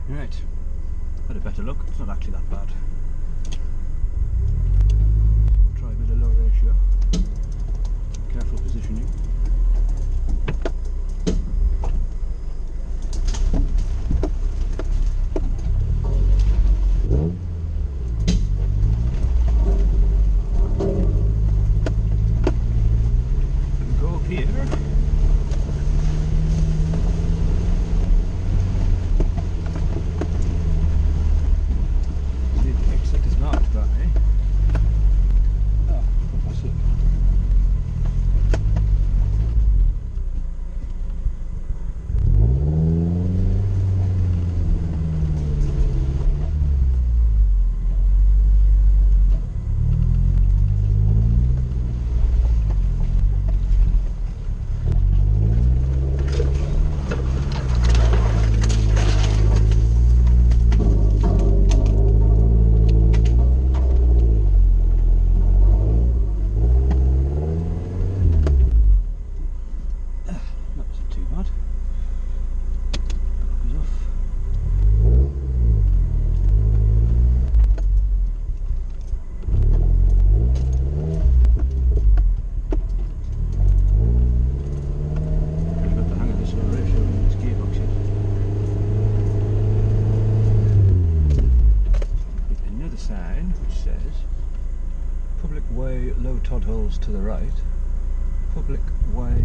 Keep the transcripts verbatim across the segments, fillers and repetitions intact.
Right, had a better look, it's not actually that bad. We'll try a bit of low ratio. Careful positioning. Can go up here. Public way, low Todd holes to the right. Public way,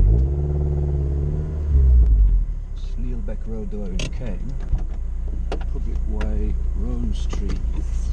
Sneelbeck Road the way we came. Public way, Rome Street